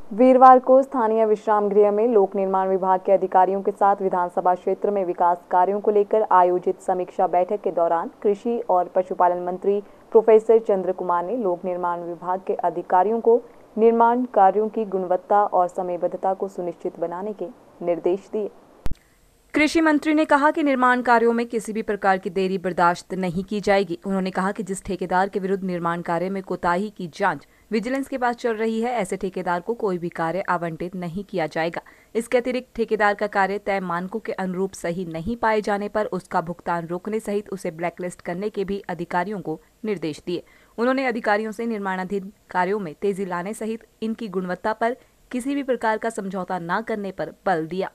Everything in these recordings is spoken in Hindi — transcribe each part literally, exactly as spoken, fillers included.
वीरवार को स्थानीय विश्राम गृह में लोक निर्माण विभाग के अधिकारियों के साथ विधानसभा क्षेत्र में विकास कार्यों को लेकर आयोजित समीक्षा बैठक के दौरान कृषि और पशुपालन मंत्री प्रोफेसर चंद्र कुमार ने लोक निर्माण विभाग के अधिकारियों को निर्माण कार्यों की गुणवत्ता और समयबद्धता को सुनिश्चित बनाने के निर्देश दिए। कृषि मंत्री ने कहा कि निर्माण कार्यों में किसी भी प्रकार की देरी बर्दाश्त नहीं की जाएगी। उन्होंने कहा कि जिस ठेकेदार के विरुद्ध निर्माण कार्य में कोताही की जांच विजिलेंस के पास चल रही है, ऐसे ठेकेदार को कोई भी कार्य आवंटित नहीं किया जाएगा। इसके अतिरिक्त ठेकेदार का कार्य तय मानकों के अनुरूप सही नहीं पाए जाने पर उसका भुगतान रोकने सहित उसे ब्लैकलिस्ट करने के भी अधिकारियों को निर्देश दिए। उन्होंने अधिकारियों से निर्माणाधीन कार्यों में तेजी लाने सहित इनकी गुणवत्ता पर किसी भी प्रकार का समझौता न करने पर बल दिया।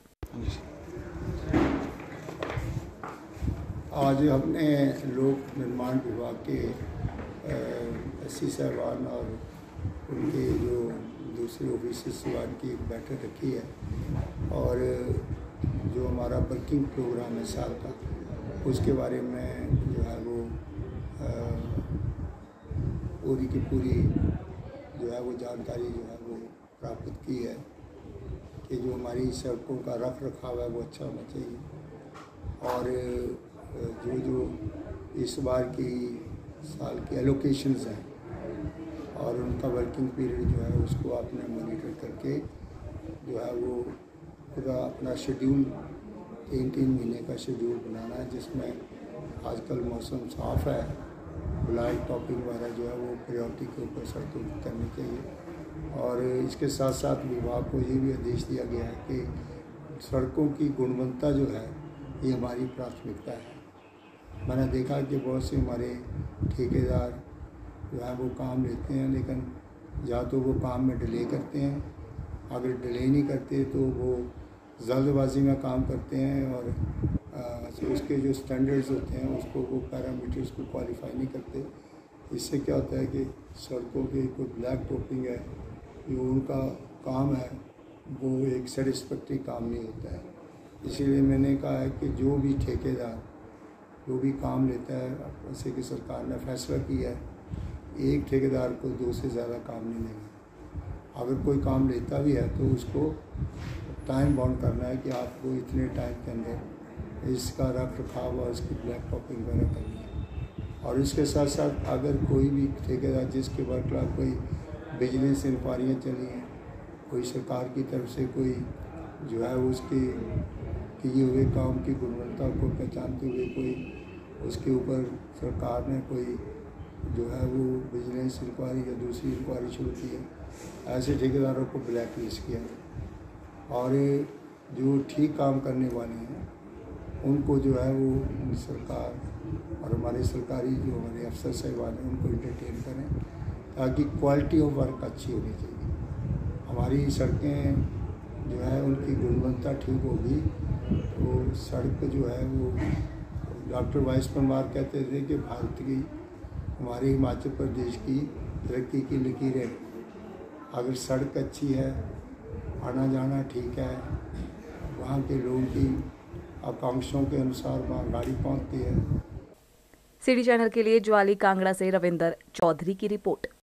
आज हमने लोक निर्माण विभाग के एस सी साहबान और उनके जो दूसरे ऑफिसर साहबान की एक बैठक रखी है और जो हमारा वर्किंग प्रोग्राम है साल का, उसके बारे में जो है वो पूरी की पूरी जो है वो जानकारी जो है वो प्राप्त की है कि जो हमारी सड़कों का रख रखाव है वो अच्छा होना चाहिए और जो जो इस बार की साल की एलोकेशंस हैं और उनका वर्किंग पीरियड जो है उसको आपने मॉनिटर करके जो है वो पूरा अपना शेड्यूल तीन तीन महीने का शेड्यूल बनाना है, जिसमें आजकल मौसम साफ़ है, ब्लाइट टॉपिंग वगैरह जो है वो प्रायोरिटी के ऊपर सड़कों की करनी चाहिए। और इसके साथ साथ विभाग को ये भी आदेश दिया गया है कि सड़कों की गुणवत्ता जो है ये हमारी प्राथमिकता है। मैंने देखा कि बहुत से हमारे ठेकेदार जो है वो काम लेते हैं, लेकिन या तो वो काम में डिले करते हैं, अगर डिले नहीं करते तो वो जल्दबाजी में काम करते हैं और आ, तो उसके जो स्टैंडर्ड्स होते हैं उसको वो पैरामीटर्स को क्वालिफाई नहीं करते। इससे क्या होता है कि सड़कों की कोई ब्लैक टॉपिंग है, जो उनका काम है वो एक सेटिस्फैक्ट्री काम नहीं होता है। इसीलिए मैंने कहा है कि जो भी ठेकेदार जो भी काम लेता है, जैसे कि सरकार ने फैसला किया है एक ठेकेदार को दो से ज़्यादा काम नहीं देंगे। अगर कोई काम लेता भी है तो उसको टाइम बाउंड करना है कि आपको इतने टाइम के अंदर इसका रख रखाव और इसकी ब्लैक टॉपिंग वगैरह करनी है। और इसके साथ साथ अगर कोई भी ठेकेदार जिसके वर्कलाग कोई बिजनेस इंक्वायरियाँ चली हैं, कोई सरकार की तरफ से कोई जो है उसकी किए हुए काम की गुणवत्ता को पहचानते हुए कोई उसके ऊपर सरकार ने कोई जो है वो बिजनेस इंक्वायरी या दूसरी इंक्वायरी शुरू की है, ऐसे ठेकेदारों को ब्लैक लिस्ट किया है। और जो ठीक काम करने वाले हैं उनको जो है वो सरकार और हमारे सरकारी जो हमारे अफसर साहिबान हैं उनको इंटरटेन करें, ताकि क्वालिटी ऑफ वर्क अच्छी होनी चाहिए। हमारी सड़कें जो है उनकी गुणवत्ता ठीक होगी तो सड़क जो है वो डॉक्टर वाइस परमार कहते थे कि भारत की हमारे हिमाचल प्रदेश की तरक्की की लकीरें, अगर सड़क अच्छी है, आना जाना ठीक है, वहाँ के लोगों की आकांक्षाओं के अनुसार वहाँ गाड़ी पहुँचती है। सिटी चैनल के लिए ज्वाली कांगड़ा से रविंदर चौधरी की रिपोर्ट।